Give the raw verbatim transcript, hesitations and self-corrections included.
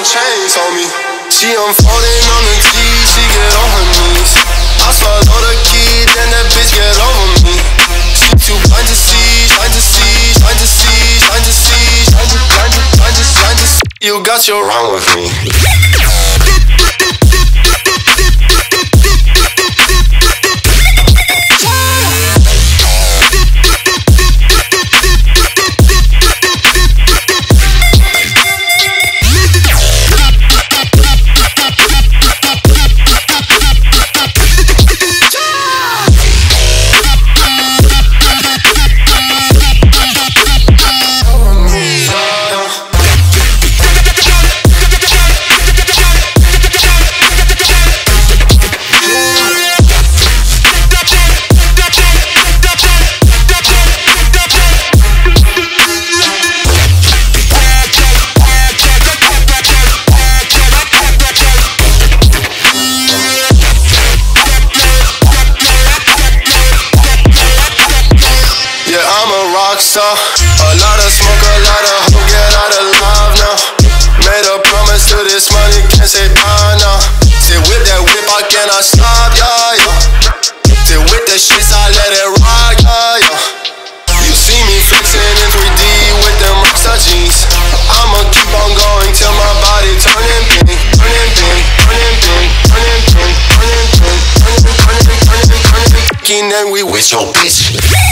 chains on me. She unfolding on the T, she get on her knees. I swallow the key, then that bitch get over me. She too blind to see, blind to see, blind to see, blind to see, blind to, blind to, blind to, blind to see. You got your wrong with me. A lot of smoke, a lot of hope, get out of love now. Made a promise to this money, can't say bye now. Sit with that whip, I cannot stop, yeah, yeah. Sit with the shits, I let it rock, yeah, yeah. You see me flexing in three D with them rockstar jeans. I'ma keep on going till my body turning pink, turning pink, turning pink, turning pink, turning pink, turning pink, turning pink, turning pink, turning pink. And then we with your bitch.